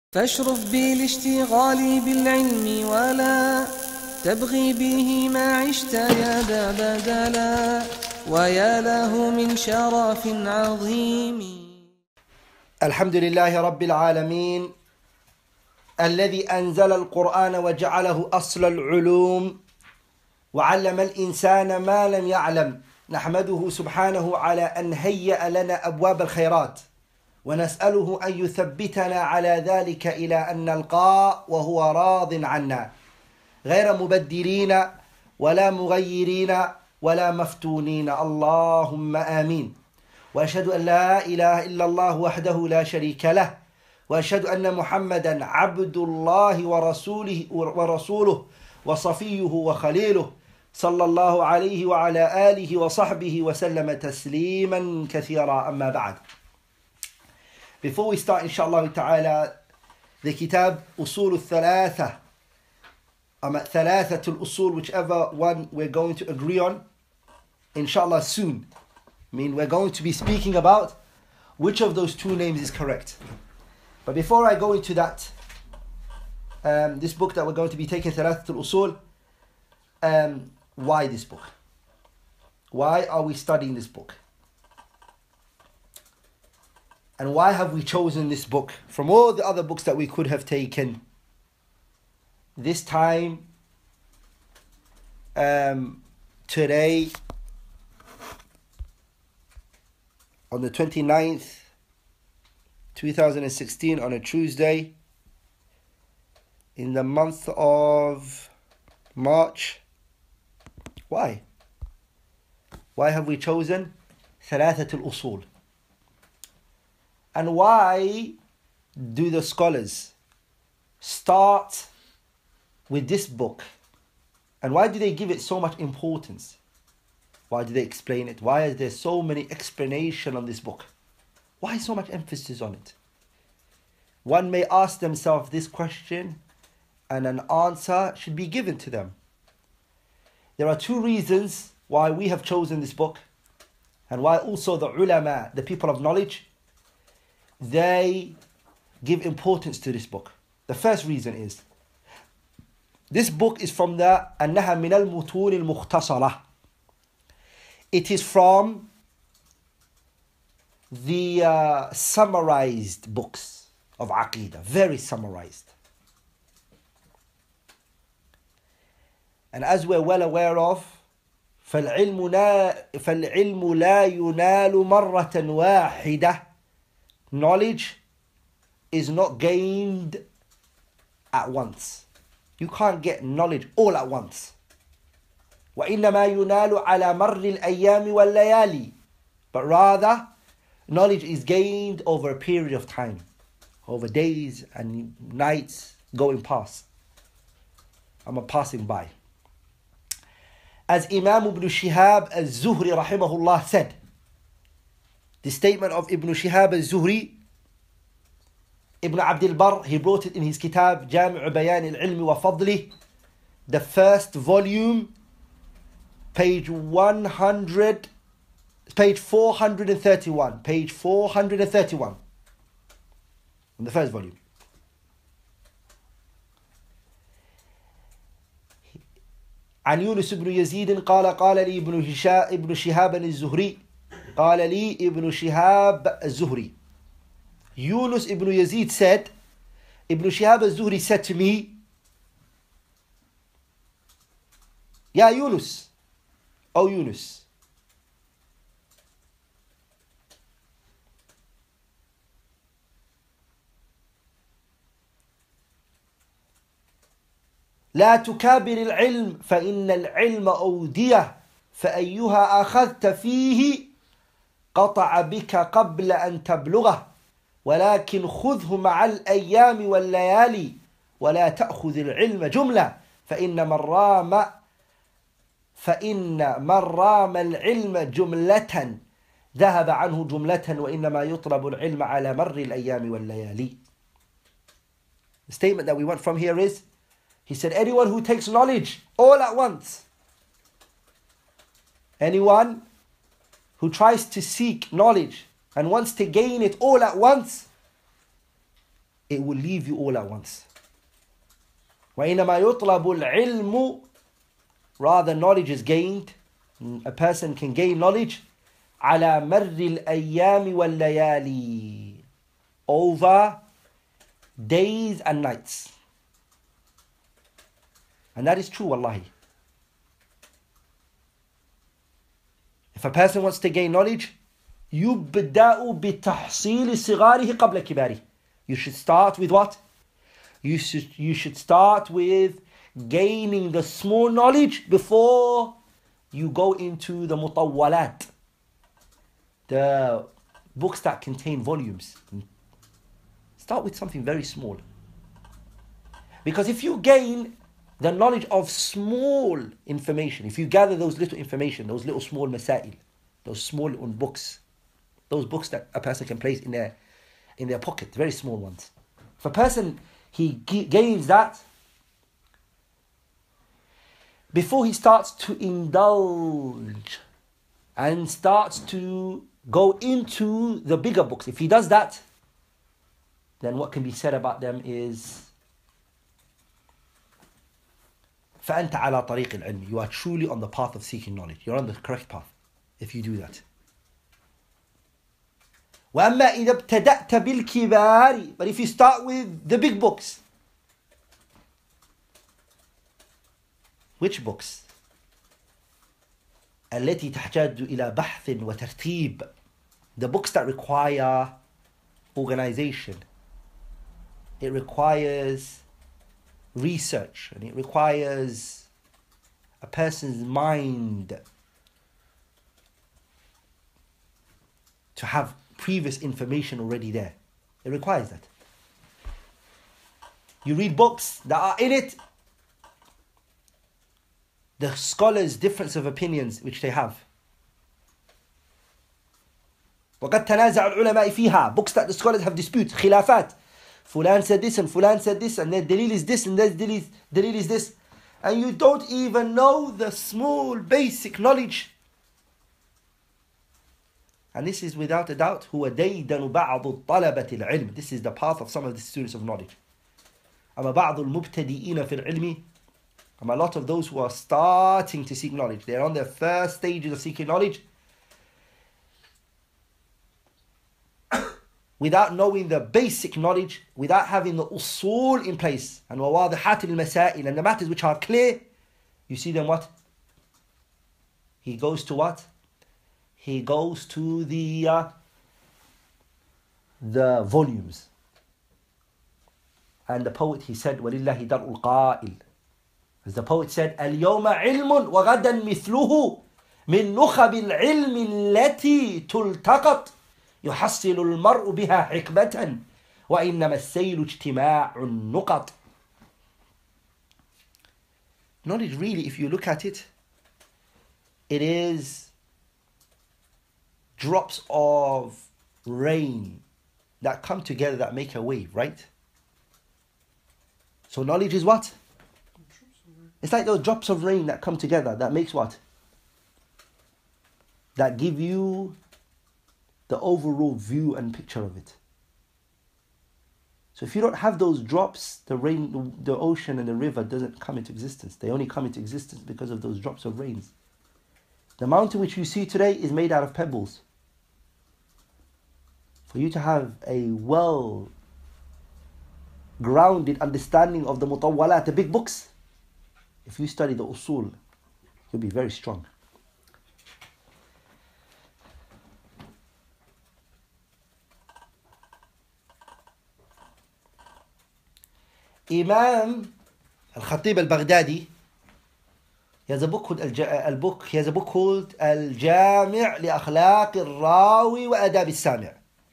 فاشرف بالاشتغال بالعلم ولا تبغي به ما عشت يا ذا بدلا ويا له من شرف عظيم. الحمد لله رب العالمين الذي أنزل القرآن وجعله أصل العلوم وعلم الإنسان ما لم يعلم. نحمده سبحانه على أن هيأ لنا أبواب الخيرات ونسأله أن يثبتنا على ذلك إلى أن نلقاه وهو راض عنا غير مبدلين ولا مغيرين ولا مفتونين، اللهم آمين. وأشهد أن لا إله إلا الله وحده لا شريك له، وأشهد أن محمدا عبد الله ورسوله وصفيه وخليله، صلى الله عليه وعلى آله وصحبه وسلم تسليما كثيرا. أما بعد. Before we start, inshallah ta'ala, the kitab Usul al-Thalatha, Thalathatul Usul, whichever one we're going to agree on, inshallah soon. I mean, we're going to be speaking about which of those two names is correct. But before I go into that, this book that we're going to be taking, Thalathatul Usul, why this book? Why are we studying this book? And why have we chosen this book from all the other books that we could have taken? This time, today, on the 29th, 2016, on a Tuesday, in the month of March. Why? Why have we chosen Thalathatul Usul? And why do the scholars start with this book? And why do they give it so much importance? Why do they explain it? Why is there so many explanations on this book? Why so much emphasis on it? One may ask themselves this question, and an answer should be given to them. There are two reasons why we have chosen this book, and why also the ulama, the people of knowledge, they give importance to this book. The first reason is, this book is from the أنها من المتون المختصرة. It is from the summarized books of Aqidah, very summarized. And as we're well aware of, فالعلم لا ينال مرة واحدة. Knowledge is not gained at once. You can't get knowledge all at once. وإنما ينال على مر الأيام والليالي. But rather, knowledge is gained over a period of time, over days and nights going past. Passing by. As Imam Ibn Shihab al-Zuhri rahimahullah said, the statement of Ibn Shihab al-Zuhri, Ibn Abdul Barr, he brought it in his kitab Jami'u Bayan al-Ilmi wa Fadlih, the first volume, page 431, page 431, in the first volume. عن يونس بن يزيد قال قال لي ابن شهاب الزهري قال لي ابن شهاب الزهري. Yunus ibn Yazid said, Ibn Shihab al-Zuhri said to me, Ya Yunus, O Yunus, لا تكابر العلم فإن العلم أودية فأيها أخذت فيه قطع بك قبل أن تبلغه ولكن خذه مع الأيام والليالي ولا تأخذ العلم جملة فإن من رام العلم جملة ذهب عنه جملة وإنما يطلب العلم على مر الأيام والليالي. The statement that we want from here is, he said, anyone who takes knowledge all at once, anyone who tries to seek knowledge and wants to gain it all at once, it will leave you all at once. وَإِنَّمَا يُطْلَبُ الْعِلْمُ, rather knowledge is gained. A person can gain knowledge على مر الأيام والليالي, over days and nights. And that is true, wallahi. If a person wants to gain knowledge, يُبْدَأُ بِتَحْصِيلِ صِغَارِهِ قَبْلَ كِبَارِهِ. You should start with what? You should start with gaining the small knowledge before you go into the mutawwalat, the books that contain volumes. Start with something very small. Because if you gain the knowledge of small information, if you gather those little information, those little small masail, those small books, those books that a person can place in their pocket, very small ones. If a person, he gains that, before he starts to indulge and starts to go into the bigger books, if he does that, then what can be said about them is فَأَنْتَ عَلَى طَرِيقِ الْعِلْمِ. You are truly on the path of seeking knowledge. You're on the correct path if you do that. وَأَمَّا إِذَا ابْتَدَأْتَ بِالْكِبَارِ. But if you start with the big books, which books? التي تحتاج إلى بحث وترتيب. The books that require organization. It requires research, and it requires a person's mind to have previous information already there. It requires that. You read books that are in it, the scholars' difference of opinions which they have. وقد تنازع العلماء فيها. Books that the scholars have dispute, خلافات. Fulan said this and Fulan said this, and their dalil is this and their dalil is this. And you don't even know the small basic knowledge. And this is without a doubt هو ديدن بعض طلبة العلم. This is the path of some of the students of knowledge. أما بعض المبتدئين في العلم. A lot of those who are starting to seek knowledge, they're on their first stages of seeking knowledge, without knowing the basic knowledge, without having the usul in place, and وواضحات المسائل, and the matters which are clear, you see them what? He goes to what? He goes to the volumes. And the poet, he said, وَلِلَّهِ دَرْءُ الْقَائِلِ. As the poet said, اليوم علم وغدا مثله من نخب العلم التي تلتقط يحصل المرء بها حكمة وإنما السيل اجتماع النقط. Knowledge really, if you look at it, it is drops of rain that come together that make a wave, right? So knowledge is what? It's like those drops of rain that come together that makes what? That give you the overall view and picture of it. So if you don't have those drops, the rain, the ocean and the river doesn't come into existence. They only come into existence because of those drops of rains. The mountain which you see today is made out of pebbles. For you to have a well-grounded understanding of the mutawwalat, the big books, if you study the usul, you'll be very strong. Imam al-Khatib al-Baghdadi, he has a book called Al-Jami' li-Akhlaq al-Rawi wa Adab al-Sami'.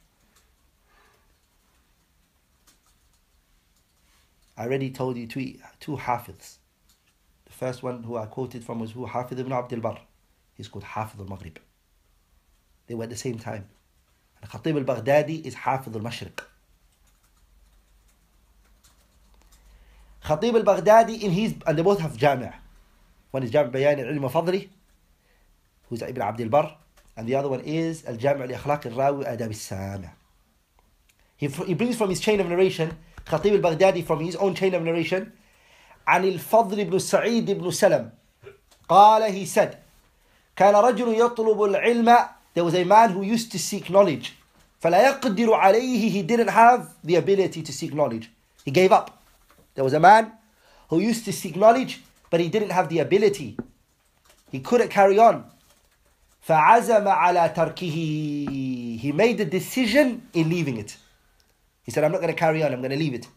I already told you two Hafiz. The first one who I quoted from was Hafiz ibn Abd al-Barr. He's called Hafiz al-Maghrib. They were at the same time. And Khatib al-Baghdadi is Hafiz al-Mashriq. Khatib al-Baghdadi and they both have Jami'. One is Jami' Bayan al-Ilm wa Fadli, who's Ibn Abd al-Barr, and the other one is Al-Jami' li Akhlaq al-Rawi wa Adab al-Sami'. He brings from his chain of narration Khatib al-Baghdadi, from his own chain of narration, عن الفضل بن سعيد بن سلم قال, he said, كان رجل يطلب العلم, there was a man who used to seek knowledge, فلا يقدر عليه, he didn't have the ability to seek knowledge, he gave up. There was a man who used to seek knowledge, but he didn't have the ability, he couldn't carry on. فعزم على تركه, he made the decision in leaving it. He said, I'm not going to carry on, I'm going to leave it.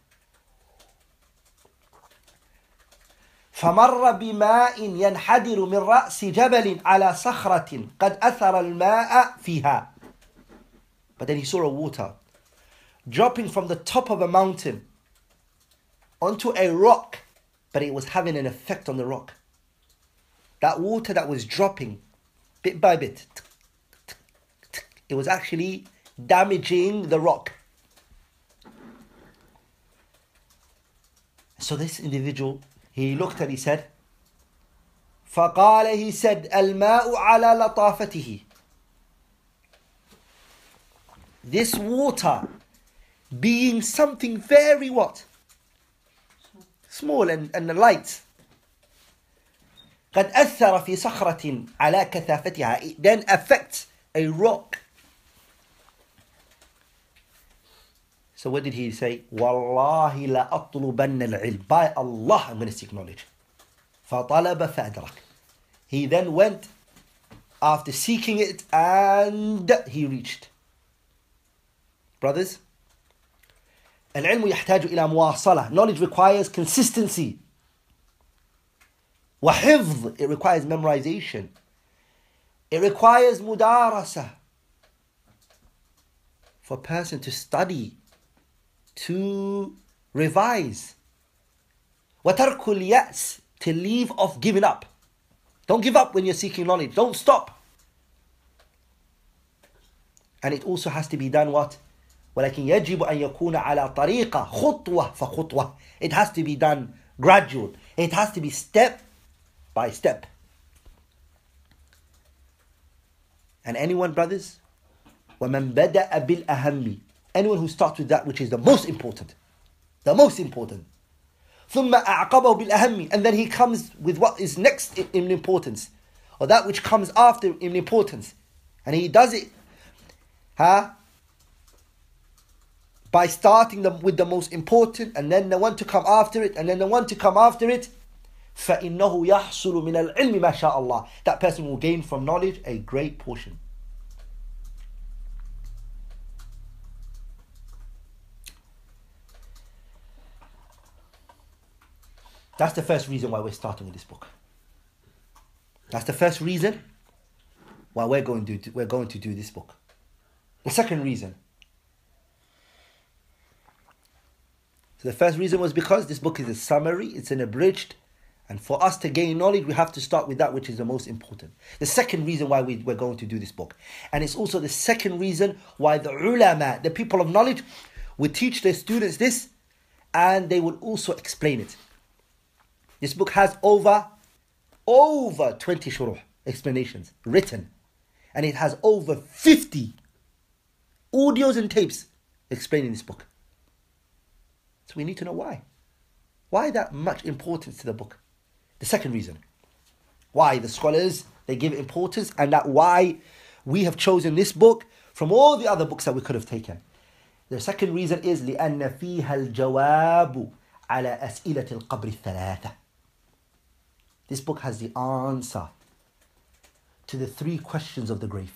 فمر بماء ينحدر من رأس جبل على صخرة قد أثر الماء فيها. But then he saw a water dropping from the top of a mountain onto a rock, but it was having an effect on the rock. That water that was dropping bit by bit, it was actually damaging the rock. So this individual, he looked and he said, فقال, he said, الماء على لطافته. This water being something very what? Small and light. قد أثر في صخرة على كثافتها. It then affects a rock. So what did he say? والله لأطلبن العلم. By Allah, I'm going to seek knowledge. فطلب فأدرك. He then went after seeking it and he reached. Brothers, العلم يحتاج إلى مواصلة. Knowledge requires consistency. وحفظ, it requires memorization. It requires mudarasa. For a person to study, to revise. وترك اليأس, to leave off giving up. Don't give up when you're seeking knowledge. Don't stop. And it also has to be done what? ولكن يجب أن يكون على طريقة خطوة فخطوة. It has to be done gradual. It has to be step by step. And anyone, brothers, ومن بدأ بالأهم, anyone who starts with that which is the most important, ثم أعقبه بالأهم, and then he comes with what is next in importance, or that which comes after in importance, and he does it by starting with the most important, and then the one to come after it, and then the one to come after it, فإنه يحصل من العلم ما شاء الله. That person will gain from knowledge a great portion. That's the first reason why we're starting with this book. That's the first reason why we're going to do this book. The second reason. So the first reason was because this book is a summary, it's an abridged, and for us to gain knowledge, we have to start with that which is the most important. The second reason why we're going to do this book. And it's also the second reason why the ulama, the people of knowledge, would teach their students this, and they would also explain it. This book has over 20 shuruh, explanations, written. And it has over 50 audios and tapes explaining this book. So we need to know why. Why that much importance to the book? The second reason. Why the scholars, they give it importance, and that why we have chosen this book from all the other books that we could have taken. The second reason is لأن فيها الجواب على أسئلة القبر الثلاثة. This book has the answer to the 3 questions of the grave.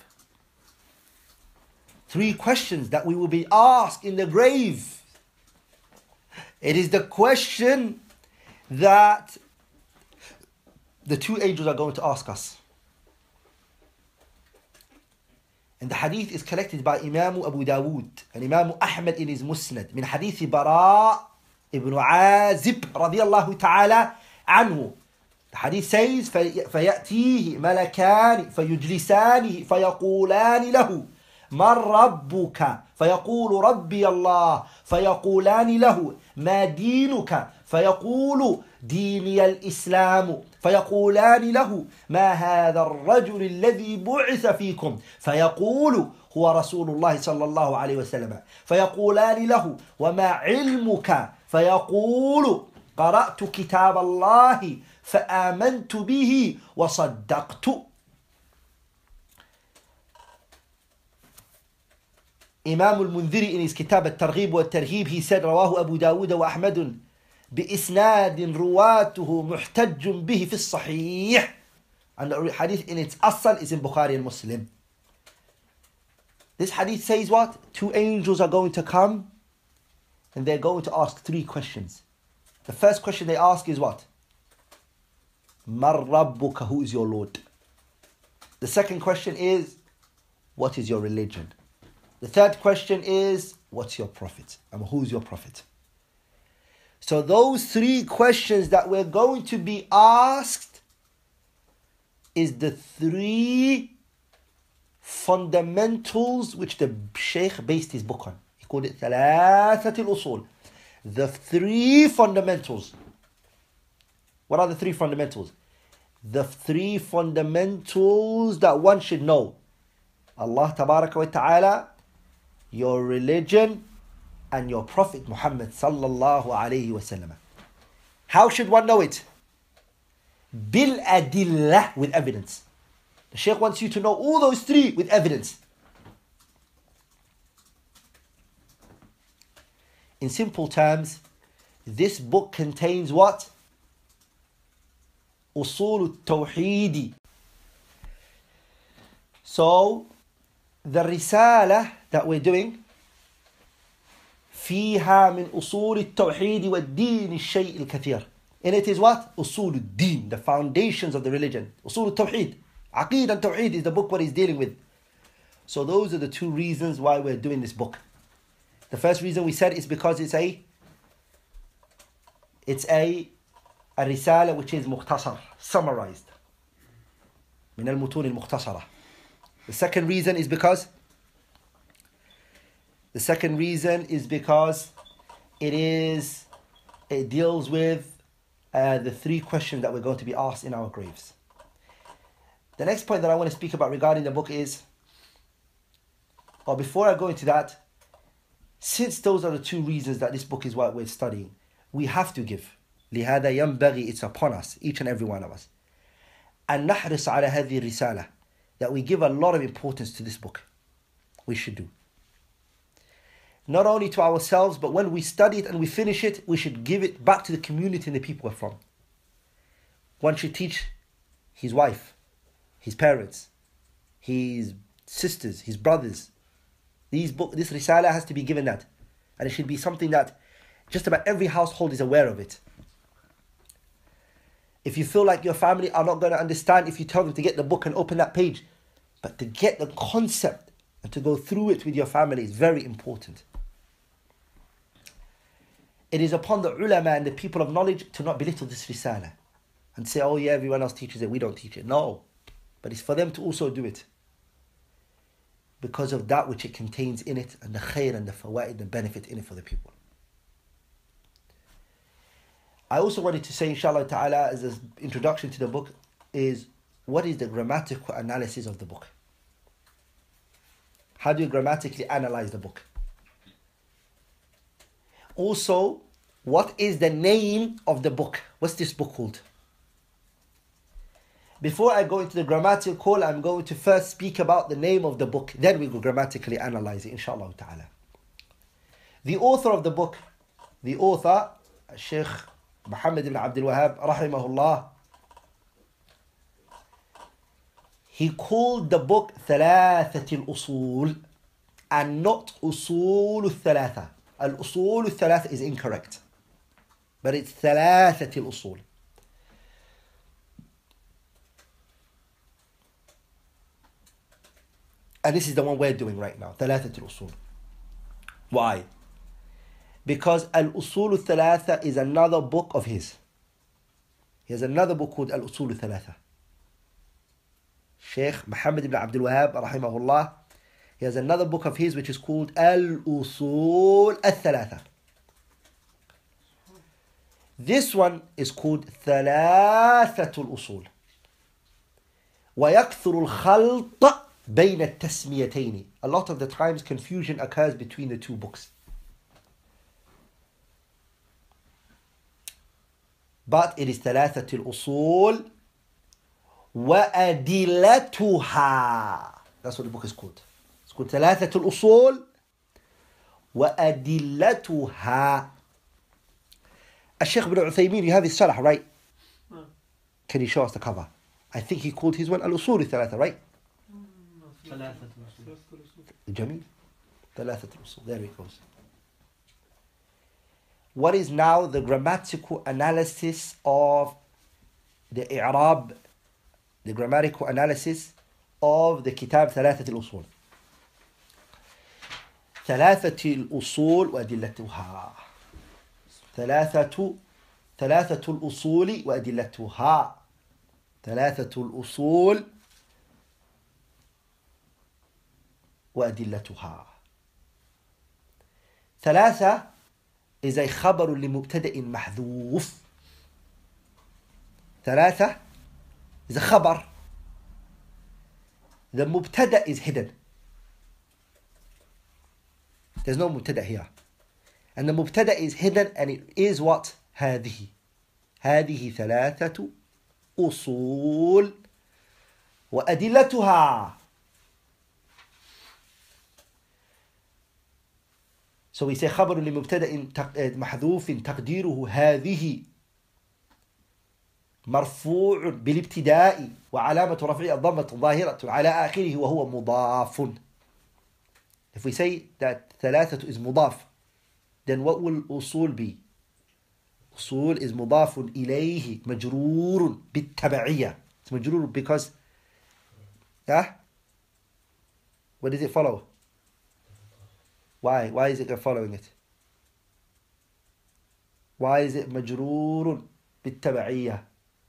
3 questions that we will be asked in the grave. It is the question that the 2 angels are going to ask us. And the hadith is collected by Imam Abu Dawood and Imam Ahmad in his Musnad من حديث براء ibn Azib radiyallahu ta'ala anhu. The hadith says, فَيَأْتِيهِ مَلَكَانِ فَيُجْلِسَانِهِ فَيَقُولَانِ لَهُ مَنْ رَبُّكَ فَيَقُولُ رَبِّيَ اللَّهُ فَيَقُولَانِ لَهُ مَا دِينُكَ فَيَقُولُ دِينِيَ الْإِسْلَامُ فَيَقُولَانِ لَهُ مَا هَذَا الرَّجُلِ الَّذِي بُعِثَ فِيكُمْ فَيَقُولُ هو رسول الله صلى الله عليه وسلم فيقولان له وما علمك فيقول قرأت كتاب الله فآمنت به وصدقت. Imam al-Mundhiri in his Kitab al-Targhib wal-Tarhib, he said, رواه أبو داود وأحمد بإسناد رواته محتج به في الصحيح. And the hadith in its asal is in Bukhari and Muslim. This hadith says what? Two angels are going to come and they're going to ask three questions. The first question they ask is what? Mar Rabbuka, who is your Lord? The second question is, what is your religion? The third question is, what's your prophet? And who's your prophet? So those three questions that we're going to be asked is the three fundamentals which the Shaykh based his book on. He called it ثلاثة الأصول. The three fundamentals. What are the three fundamentals? The three fundamentals that one should know. Allah Tabaraka wa Ta'ala, your religion, and your Prophet Muhammad sallallahu alayhi wa sallam. How should one know it? Bil adillah, with evidence. The Shaykh wants you to know all those three with evidence. In simple terms, this book contains what? Usul al-Tawheed. So, the Risala that we're doing, فيها من أصول التوحيد والدين الشيء الكثير. And it is what? أصول الدين, the foundations of the religion. أصول التوحيد. Aqeedah and Tawheed is the book what he's dealing with. So those are the two reasons why we're doing this book. The first reason we said is because it's a risala which is mukhtasar, summarized. من المتون المختصرة. The second reason is because it deals with the three questions that we're going to be asked in our graves. The next point that I want to speak about regarding the book is, or before I go into that, since those are the two reasons that this book is what we're studying, we have to give. لهذا ينبغي, it's upon us, each and every one of us, أن نحرص على هذه الرسالة, that we give a lot of importance to this book. We should do. Not only to ourselves, but when we study it and we finish it, we should give it back to the community and the people we're from. One should teach his wife, his parents, his sisters, his brothers. This risala has to be given that. And it should be something that just about every household is aware of it. If you feel like your family are not going to understand if you tell them to get the book and open that page, but to get the concept and to go through it with your family is very important. It is upon the ulama and the people of knowledge to not belittle this risala and say, oh yeah, everyone else teaches it, we don't teach it. No, but it's for them to also do it because of that which it contains in it and the khair and the fawaid, the benefit in it for the people. I also wanted to say, inshallah ta'ala, as an introduction to the book, is what is the grammatical analysis of the book? How do you grammatically analyze the book? Also, what is the name of the book? What's this book called? Before I go into the grammatical call, I'm going to first speak about the name of the book. Then we will grammatically analyze it, inshallah ta'ala. The author of the book, Shaykh Muhammad ibn Abdul Wahhab, rahimahullah, he called the book ثلاثة الأصول and not أصول الثلاثة. الأصول الثلاثة is incorrect, but it's ثلاثة الأصول. And this is the one we're doing right now, ثلاثة الأصول. Why? Because الأصول الثلاثة is another book of his. He has another book called الأصول الثلاثة. Shaykh Muhammad ibn Abdul Wahhab, rahimahullah, he has another book of his which is called Al-Usul Al-Thalatha. This one is called Thalathatul Usul. وَيَكْثُرُ الْخَلْطَ بين التسميتين. A lot of the times confusion occurs between the two books. But it is ثلاثة الأصول وأدلتها. That's what the book is called. It's called ثلاثة الأصول وأدلتها. الشيخ ابن عثيمين, you have his sharh, right? Can you show us the cover? I think he called his one الأصول الثلاثة, right? جميل. ثلاثة الأصول. There it goes. What is now the grammatical analysis of the i'rab, the grammatical analysis of the kitab ثلاثة الأصول. ثلاثة الأصول وأدلتها. ثلاثة الأصول وأدلتها. ثلاثة الأصول وأدلتها. ثلاثة is a خبر لمبتدأ محذوف. ثلاثة is a خبر. The مبتدأ is hidden. There's no مبتدأ here. And the مبتدأ is hidden and it is what? هذه. هذه ثلاثة أصول وأدلتها. So we say خبر لمبتدأ محذوف تقديره هذه مرفوع بالابتداء وعلامة رفعه الضمة ظاهرة على آخره وهو مضاف. If we say that ثلاثة is مضاف, then what will أصول be? أصول is مضاف إليه مجرور بالتبعية. It's مجرور because what does it follow? Why? Why is it following it? Why is it مجرور بالتبعية?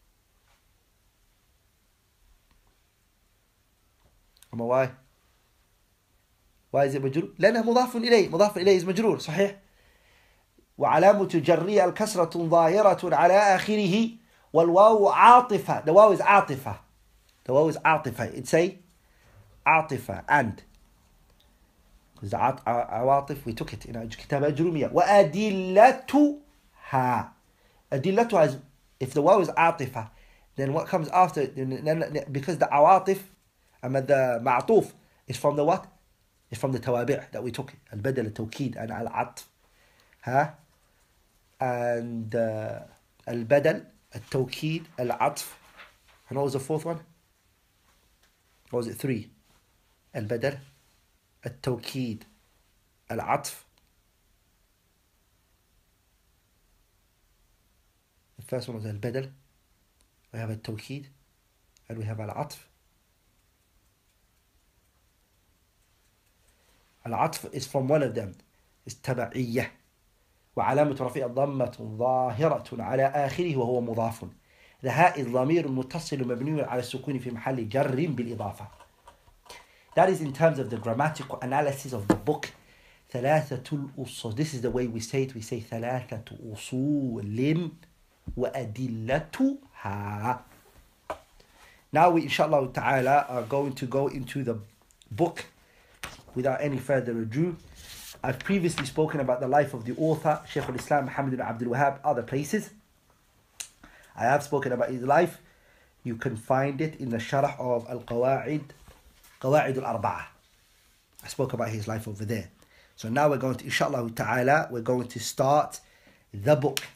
أما why? Why is it مجرور؟ لأنه مضاف إليه. مضاف إليه is مجرور. صحيح. وعلامة جرية الكسرة ظاهرة على آخره والواو عاطفة. The واو is عاطفة. The واو is عاطفة. It's a عاطفة and because the عواطف we took it in كتاب أجرومية. وأدلتها. أدلتها is if the واو is عاطفة then what comes after, because the عواطف أما the معطوف is from the what? It's from the توابع that we took it. البدل التوكيد and العطف. And البدل التوكيد العطف. And what was the fourth one? Or was it three? البدل التوكيد العطف. The first one was البدل. We have التوكيد and we have العطف. العطف is from one of them. It's تبعية. وعلامة رفعه الضمة ظاهرة على آخره وهو مضاف. The هاء ضمير متصل مبني على السكون في محل جر بالإضافة. That is in terms of the grammatical analysis of the book. ثلاثة الأصول. This is the way we say it. We say ثلاثة أصول وأدلتها. Now we inshallah ta'ala are going to go into the book without any further ado. I've previously spoken about the life of the author, Shaykh al-Islam Muhammad ibn Abdul Wahhab, other places. I have spoken about his life. You can find it in the sharh of Al-Qawa'id, Qawa'id al-Arba'ah. I spoke about his life over there. So now we're going to, inshallah ta'ala, we're going to start the book.